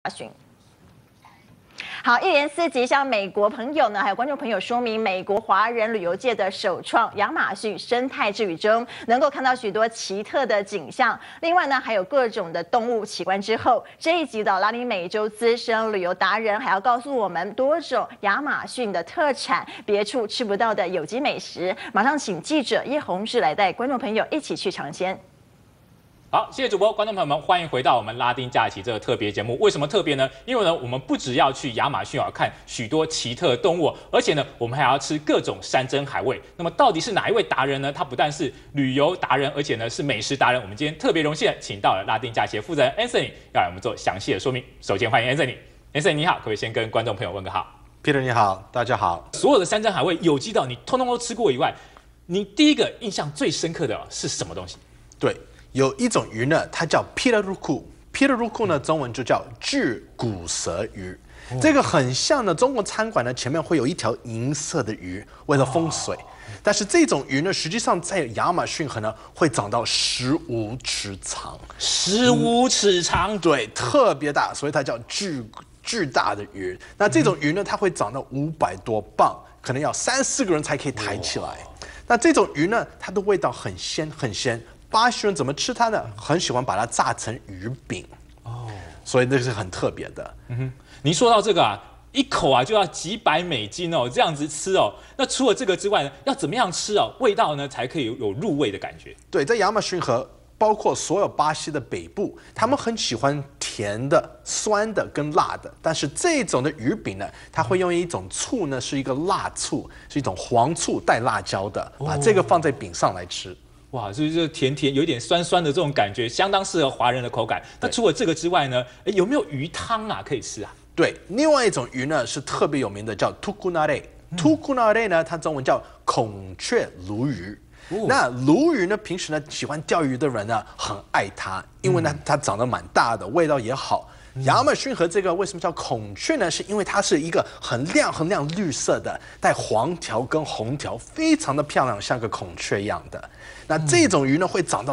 逊。好，一连4集向美国朋友呢，还有观众朋友说明美国华人旅游界的首创亚马逊生态之旅中，能够看到许多奇特的景象。另外呢，还有各种的动物奇观之后，这一集的拉丁美洲资深旅游达人还要告诉我们多种亚马逊的特产，别处吃不到的有机美食。马上请记者叶宏志来带观众朋友一起去尝鲜。 好，谢谢主播，观众朋友们，欢迎回到我们拉丁假期这个特别节目。为什么特别呢？因为呢，我们不只要去亚马逊看许多奇特动物，而且呢，我们还要吃各种山珍海味。那么到底是哪一位达人呢？他不但是旅游达人，而且呢是美食达人。我们今天特别荣幸请到了拉丁假期的负责人 Anthony， 要来我们做详细的说明。首先欢迎 Anthony。Anthony 你好，可不可以先跟观众朋友问个好 ？Peter 你好，大家好。 所有的山珍海味、有机的你通通都吃过以外，你第一个印象最深刻的是什么东西？ 对。有一种鱼呢，它叫 pirarucu 呢，中文就叫巨骨舌鱼。这个很像呢，中国餐馆呢前面会有一条银色的鱼，为了风水。但是这种鱼呢，实际上在亚马逊河呢会长到15尺长 ，15尺长， 对，特别大，所以它叫巨大的鱼。那这种鱼呢，它会长到500多磅，可能要3、4个人才可以抬起来。那这种鱼呢，它的味道很鲜很鲜。巴西人怎么吃它呢？很喜欢把它炸成鱼饼哦，所以那是很特别的。 您说到这个啊，一口啊就要几百美金哦，这样子吃哦。那除了这个之外呢，要怎么样吃哦，味道呢才可以有入味的感觉？ 对，在亚马逊河，包括所有巴西的北部，他们很喜欢甜的、酸的跟辣的。但是这种的鱼饼呢，它会用一种醋呢，是一个辣醋，是一种黄醋带辣椒的，把这个放在饼上来吃。 哇，就是甜甜，有一点酸酸的这种感觉，相当适合华人的口感。那除了这个之外呢，有没有鱼汤啊可以吃啊？ 对，另外一种鱼呢是特别有名的，叫 tucunaré。tucunaré 呢，它中文叫孔雀鲈鱼。那鲈鱼呢，平时呢喜欢钓鱼的人呢很爱它，因为呢它长得蛮大的，味道也好。亚马逊河这个为什么叫孔雀呢？是因为它是一个很亮绿色的，带黄条跟红条，非常的漂亮，像个孔雀一样的。那这种鱼呢会长到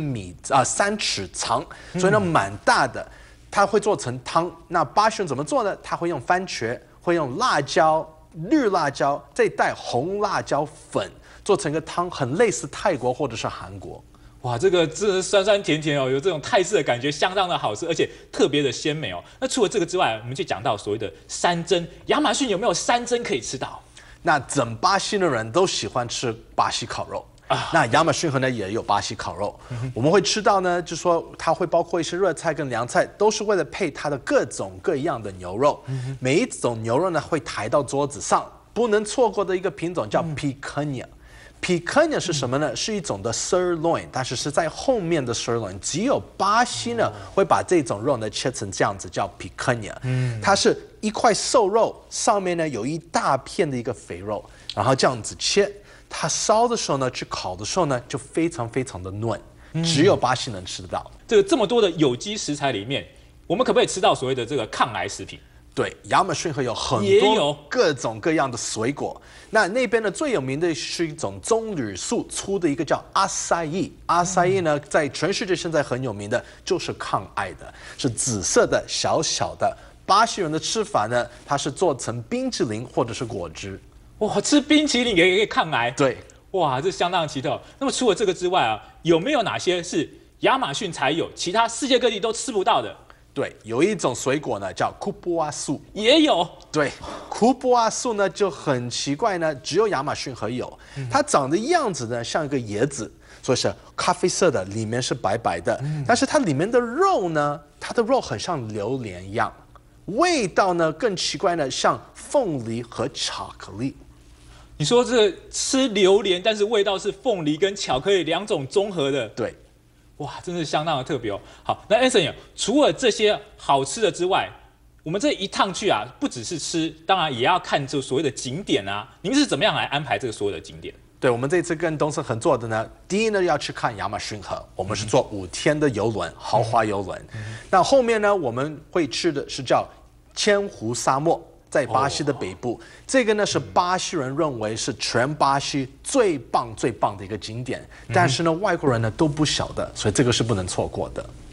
3尺长，所以呢蛮大的。它会做成汤。那巴西人怎么做呢？他会用番茄，会用辣椒、绿辣椒，再带红辣椒粉，做成一个汤，很类似泰国或者是韩国。 哇，这个真的酸酸甜甜哦，有这种泰式的感觉，相当的好吃，而且特别的鲜美哦。那除了这个之外，我们就讲到所谓的山珍，亚马逊有没有山珍可以吃到？ 那整巴西的人都喜欢吃巴西烤肉啊。那亚马逊河呢也有巴西烤肉，我们会吃到呢，就说它会包括一些热菜跟凉菜，都是为了配它的各种各样的牛肉。每一种牛肉呢会抬到桌子上，不能错过的一个品种叫 picanha。picanha 是什么呢？是一种的 sirloin， 但是是在后面的 sirloin， 只有巴西呢会把这种肉呢切成这样子，叫 picanha。它是一块瘦肉，上面呢有一大片的一个肥肉，然后这样子切。它烧的时候呢，去烤的时候呢，就非常非常的嫩，只有巴西能吃得到。 这么多的有机食材里面，我们可不可以吃到所谓的这个抗癌食品？ 对，亚马逊河有很多各种各样的水果。那边呢最有名的是一种棕榈树出的一个叫阿塞伊。阿塞伊呢，在全世界现在很有名的，就是抗癌的，是紫色的小小的。巴西人的吃法呢，它是做成冰淇淋或者是果汁。 哇，吃冰淇淋也可以抗癌？ 对， 哇，这相当奇特。那么除了这个之外啊，有没有哪些是亚马逊才有，其他世界各地都吃不到的？ 对，有一种水果呢叫库波阿树， 也有。 对，库波阿树呢就很奇怪呢，只有亚马逊河有。它长的样子呢像一个椰子，所以是咖啡色的，里面是白白的。但是它里面的肉呢，它的肉很像榴莲一样，味道呢更奇怪呢，像凤梨和巧克力。 你说这吃榴莲，但是味道是凤梨跟巧克力两种综合的。 对。 哇，真是相当的特别哦。好，那 Anthony， 除了这些好吃的之外，我们这一趟去啊，不只是吃，当然也要看这所谓的景点啊。您是怎么样来安排这个所有的景点？ 对，我们这次跟东森合作的呢，第一呢要去看亚马逊河，我们是坐5天的游轮，豪华游轮。那后面呢，我们会去的是叫千湖沙漠。在巴西的北部，这个呢是巴西人认为是全巴西最棒的一个景点，但是呢外国人呢都不晓得，所以这个是不能错过的。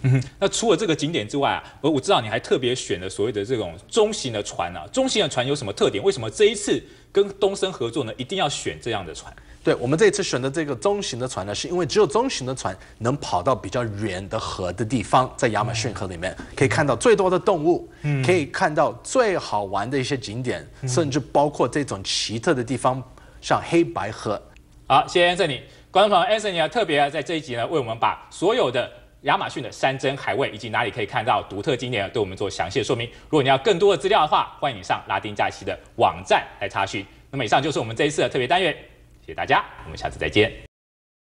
那除了这个景点之外啊，我知道你还特别选了所谓的这种中型的船啊。中型的船有什么特点？为什么这一次跟东森合作呢？一定要选这样的船？对， 我们这一次选的这个中型的船呢，是因为只有中型的船能跑到比较远的河的地方，在亚马逊河里面可以看到最多的动物，可以看到最好玩的一些景点，甚至包括这种奇特的地方，像黑白河。 好，谢谢 Anthony。观众朋友 ，Anthony 特别在这一集呢，为我们把所有的亚马逊的山珍海味以及哪里可以看到独特景点，对我们做详细的说明。如果你要更多的资料的话，欢迎你上拉丁假期的网站来查询。那么以上就是我们这一次的特别单元。谢谢大家，我们下次再见。